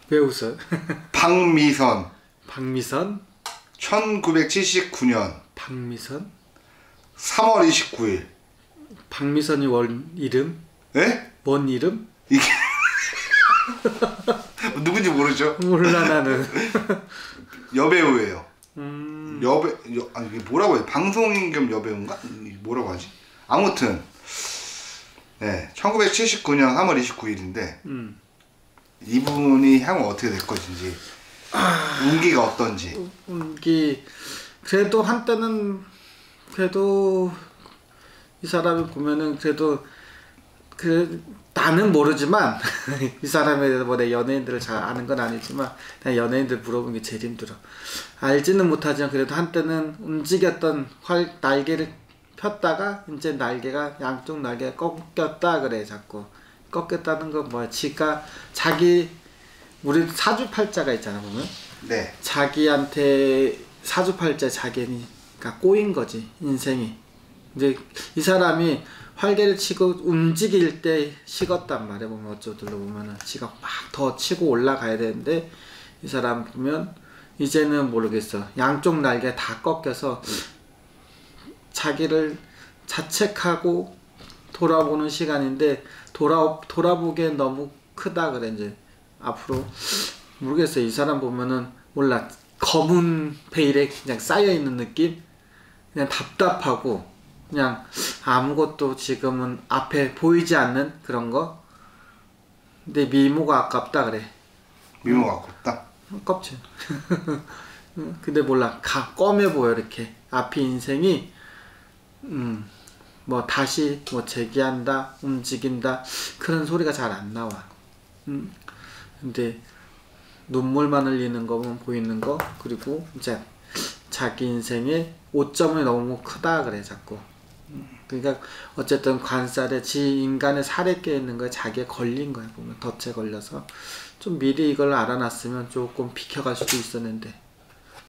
왜 웃어요? 박미선. 박미선? 1979년 박미선? 3월 29일. 박미선이 원 이름? 예? 뭔 이름? 이게 누군지 모르죠? 몰라 나는. 여배우예요. 음. 이게 뭐라고 해요? 방송인 겸 여배우인가? 뭐라고 하지? 아무튼 네, 1979년 3월 29일인데 이분이 향후 어떻게 될 것인지, 운기가 어떤지. 운기 그래도 한때는 그래도 이 사람을 보면은 그래도 나는 모르지만 이 사람에 대해서 뭐 내 연예인들을 잘 아는 건 아니지만 그냥 연예인들 물어보는 게 제일 힘들어. 알지는 못하지만 그래도 한때는 움직였던 날개를 폈다가 이제 날개가 양쪽 날개가 꺾였다 그래. 자꾸 꺾였다는 건 뭐야? 자기 우리 사주팔자가 있잖아 보면. 네. 자기한테 사주팔자 자기니까 꼬인 거지 인생이. 이제 이 사람이 활개를 치고 움직일 때 식었단 말이야. 보면 어쩌들로 보면은 지가 막 더 치고 올라가야 되는데 이 사람 보면 이제는 모르겠어. 양쪽 날개 다 꺾여서 자기를 자책하고 돌아보는 시간인데 돌아보기엔 너무 크다 그래. 이제 앞으로 모르겠어요. 이 사람 보면은 몰라 검은 베일에 그냥 쌓여 있는 느낌. 그냥 답답하고 그냥 아무것도 지금은 앞에 보이지 않는 그런 거. 근데 미모가 아깝다 그래. 미모가 아깝다? 아깝지. 근데 몰라 검해 보여 이렇게. 앞이 인생이 뭐 다시 뭐 재기한다 움직인다 그런 소리가 잘 안 나와. 근데 눈물만 흘리는 거면 보이는 거. 그리고 이제 자기 인생의 오점이 너무 크다 그래 자꾸. 그러니까 어쨌든 관살에 인간의 살에 껴있는 거에 자기에 걸린 거야 보면. 덫에 걸려서 좀 미리 이걸 알아놨으면 조금 비켜갈 수도 있었는데